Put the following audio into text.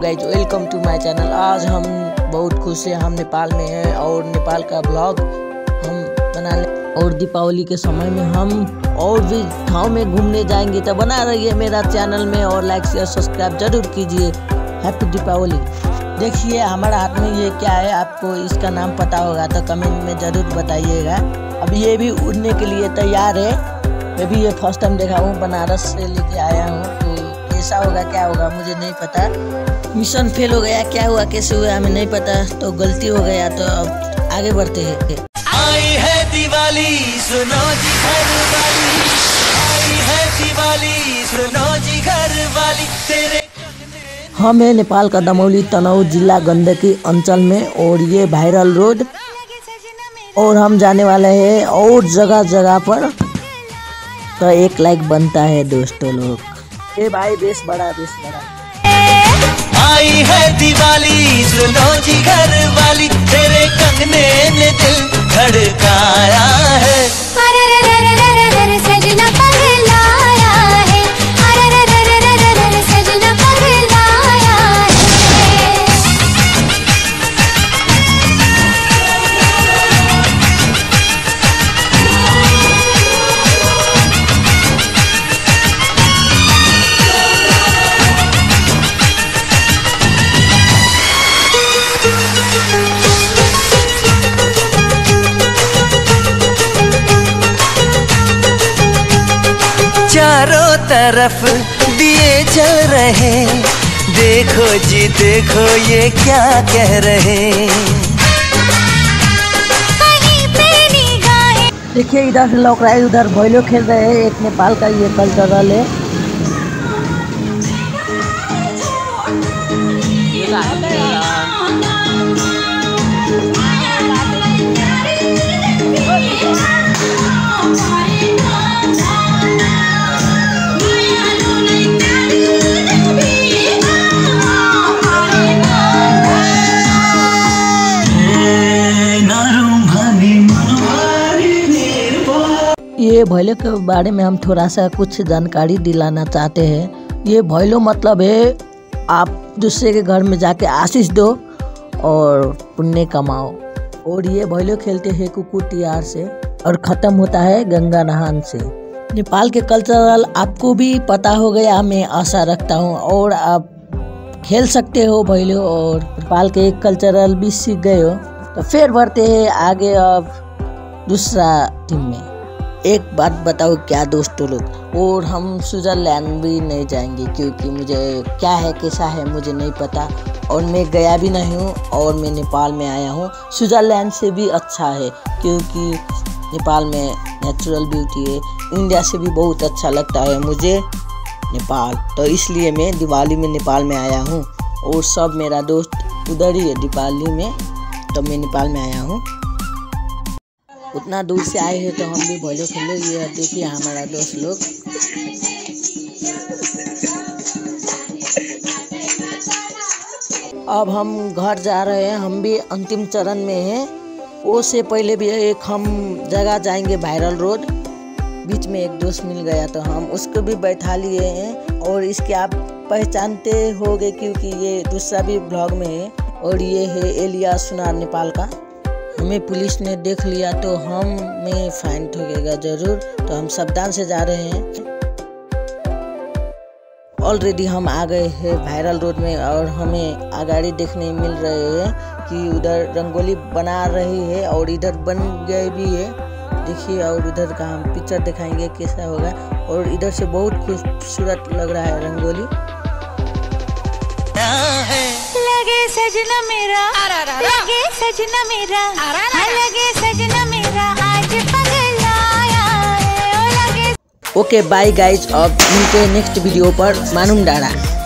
Guys, welcome to my channel. आज हम बहुत खुश हैं, हम नेपाल में हैं और नेपाल का ब्लॉग हम बनाने और दीपावली के समय में हम और भी गाँव में घूमने जाएंगे। तो बना रहिए मेरा चैनल में और लाइक शेयर सब्सक्राइब जरूर कीजिए। हैप्पी दीपावली। देखिए हमारा हाथ में ये क्या है, आपको इसका नाम पता होगा तो कमेंट में ज़रूर बताइएगा। अब ये भी उड़ने के लिए तैयार है। मैं भी ये फर्स्ट टाइम देखा हूँ, बनारस से लेके आया हूँ। तो कैसा होगा क्या होगा मुझे नहीं पता। मिशन फेल हो गया, क्या हुआ कैसे हुआ हमें नहीं पता, तो गलती हो गया। तो अब आगे बढ़ते हैं। आई है दिवाली सुनो जी घर वाली, आई है दिवाली सुनो जी घर वाली तेरे। हम है नेपाल का दमौली तनहुँ जिला गंडकी अंचल में और ये वायरल रोड और हम जाने वाले हैं और जगह जगह पर। तो एक लाइक बनता है दोस्तों लोग। ये भाई बेस बड़ा आई है दिवाली सुनो जी घर वाली तेरे कंगने ने दिल धड़काया है। सजना पगलाया है, सजना पगलाया है। चारों तरफ दिए जल रहे, देखो जी देखो ये क्या कह रहे। देखिए इधर से लोग रहे, उधर भैलो खेल रहे हैं। एक नेपाल का ये कल्चरल है। ये भैलो के बारे में हम थोड़ा सा कुछ जानकारी दिलाना चाहते हैं। ये भैलो मतलब है आप दूसरे के घर में जाके आशीष दो और पुण्य कमाओ। और ये भैलो खेलते हैं कुकुर तिहार से और ख़त्म होता है गंगा नहान से। नेपाल के कल्चरल आपको भी पता हो गया मैं आशा रखता हूँ और आप खेल सकते हो भैलो और नेपाल के कल्चरल भी सीख गए हो। तो फिर बढ़ते हैं आगे अब दूसरा टीम में। एक बात बताओ क्या दोस्तों लोग, और हम स्विट्जरलैंड भी नहीं जाएंगे क्योंकि मुझे क्या है कैसा है मुझे नहीं पता और मैं गया भी नहीं हूँ और मैं नेपाल में आया हूँ। स्विट्जरलैंड से भी अच्छा है क्योंकि नेपाल में नेचुरल ब्यूटी है। इंडिया से भी बहुत अच्छा लगता है मुझे नेपाल, तो इसलिए मैं दिवाली में नेपाल में आया हूँ और सब मेरा दोस्त उधर ही है दिवाली में, तो मैं नेपाल में आया हूँ। उतना दूर से आए हैं तो हम भी भैलो खेले। ये देखिए हमारा दोस्त लोग। अब हम घर जा रहे हैं, हम भी अंतिम चरण में हैं। वो से पहले भी एक हम जगह जाएंगे वायरल रोड। बीच में एक दोस्त मिल गया तो हम उसको भी बैठा लिए हैं और इसके आप पहचानते होंगे क्योंकि ये दूसरा भी ब्लॉग में है। और ये है एलिया सुनार नेपाल का। हमें पुलिस ने देख लिया तो हमें फाइन ठोकेगा जरूर, तो हम सावधान से जा रहे हैं। ऑलरेडी हम आ गए हैं वायरल रोड में और हमें आगाड़ी देखने मिल रहे हैं कि उधर रंगोली बना रही है और इधर बन गए भी है। देखिए और उधर का हम पिक्चर दिखाएंगे कैसा होगा। और इधर से बहुत खूबसूरत लग रहा है रंगोली। लगे सजना मेरा, लगे सजना मेरा, लगे सजना मेरा आज पगलाया है। ओके बाय गाइज, अब मिलते हैं नेक्स्ट वीडियो पर। मानूम डारा।